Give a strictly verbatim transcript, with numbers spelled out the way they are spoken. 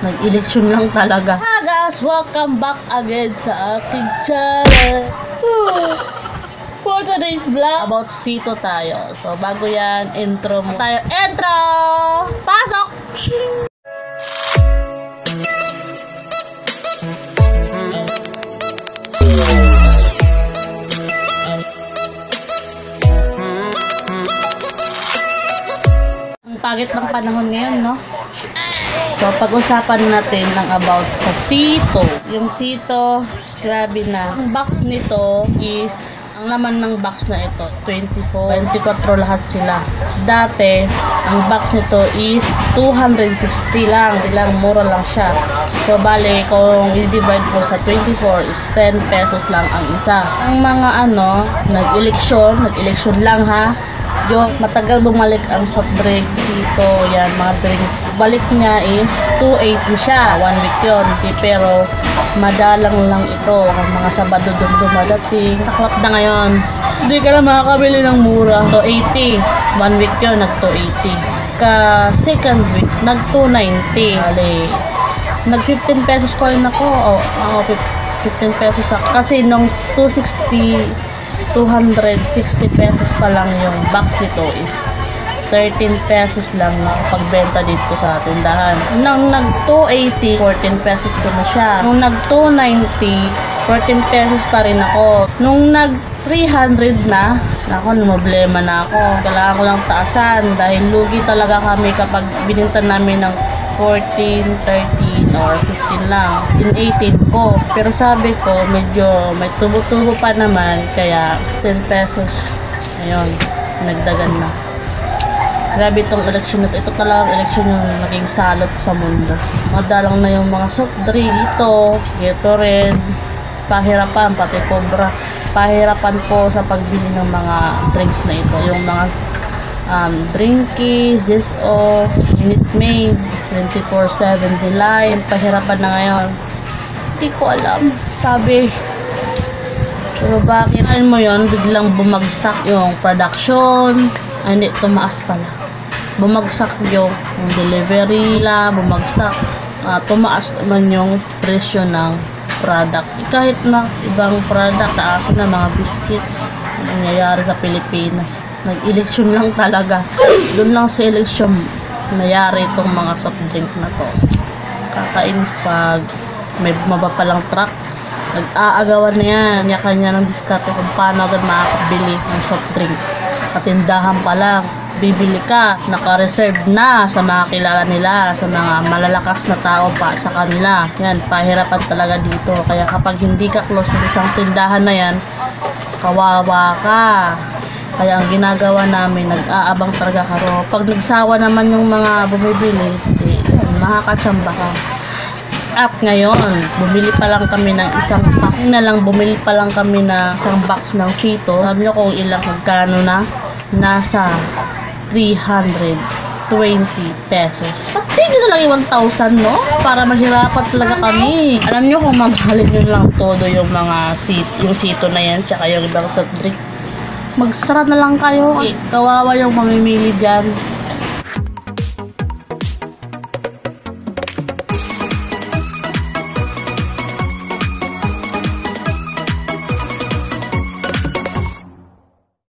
Nag-eleksyon lang talaga. Ah guys, welcome back again sa aking channel. Woo! For today's vlog, about Sito tayo. So bago yan, intro mo tayo. Intro! Pasok! Ang pagit ng panahon ngayon, no? So, pag-usapan natin ng about sa Sito. Yung Sito, grabe na. Ang box nito is, ang laman ng box na ito, twenty-four, twenty-four lahat sila. Dati, ang box nito is two hundred sixty lang. Ilang mura lang siya. So, bale, kung i-divide po sa twenty-four is ten pesos lang ang isa. Ang mga ano, nag-eleksyon, nag-eleksyon lang ha. Yung matagal bumalik ang soft drinks Sito, yan, mga drinks. Balik niya is two eighty siya. One week yun. Pero madalang lang ito. Ang mga Sabado doon dumadating. Saklap na ngayon. Hindi ka lang makakabili ng mura. two eighty. One week yun, nag two eighty. Ka second week, nag two ninety. Bale, nag fifteen pesos pa rin ako. O, oh, fifteen pesos ako. Kasi nung two sixty, two hundred sixty pesos pa lang yung box nito is thirteen pesos lang pagbenta dito sa tindahan. Nung nag two eighty, fourteen pesos ko na siya. Nung nag two ninety, fourteen pesos pa rin ako. Nung nag three hundred na, ako, problema na ako. Kailangan ko lang taasan dahil lugi talaga kami kapag bininta namin ng fourteen, thirteen, or fifteen lang. In eighteen ko. Pero sabi ko, medyo may tubo-tubo pa naman. Kaya ten pesos. Ayun, nagdagan na. Grabe itong eleksyon na ito. Ito talagang eleksyon yung naging salot sa mundo. Madalang na yung mga soft drink ito, Gatorade, pahirapan, pati Cobra. Pahirapan po sa pagbili ng mga drinks na ito. Yung mga um, Drinky, Zis-O, Minute Maid, twenty-four seven Delight. Pahirapan na ngayon. Hindi ko alam. Sabi, pero bakit? Ayun mo yun, biglang bumagsak yung production. Ay, hindi, tumaas pala. Bumagsak yung, yung delivery nila, bumagsak. Uh, tumaas naman yung presyo ng product. Eh, kahit na ibang product, taas na mga biscuits. Nangyayari sa Pilipinas. Nag-eleksyon lang talaga. Doon lang sa eleksyon nangyari itong mga soft drink na to. Kakainis pag may mabapalang truck. Nag-aagawan na yan. Kanya-kanya ng diskarte kung paano agad makakabili ng soft drink. Katindahan pa lang, bibili ka, naka-reserve na sa mga kilala nila, sa mga malalakas na tao pa sa kanila. Yan, pahirapan talaga dito. Kaya kapag hindi ka close sa isang tindahan na yan, kawawa ka. Kaya ang ginagawa namin, nag-aabang talaga karo. Pag nagsawa naman yung mga bumibili, eh, makakatsamba ka. At ngayon, bumili pa lang kami ng isang pack na lang, bumili pa lang kami ng isang box ng Sito. Sabi nyo kung ilang magkano na? Nasa three hundred twenty pesos. Ba't di nyo na lang yung one thousand, no? Para mahirapan talaga kami. Alam nyo kung mamahalin nyo lang todo yung mga Sito, yung Sito na yan, tsaka yung ibang soft drink. Magsara na lang kayo. Eh, kawawa yung mamimili dyan.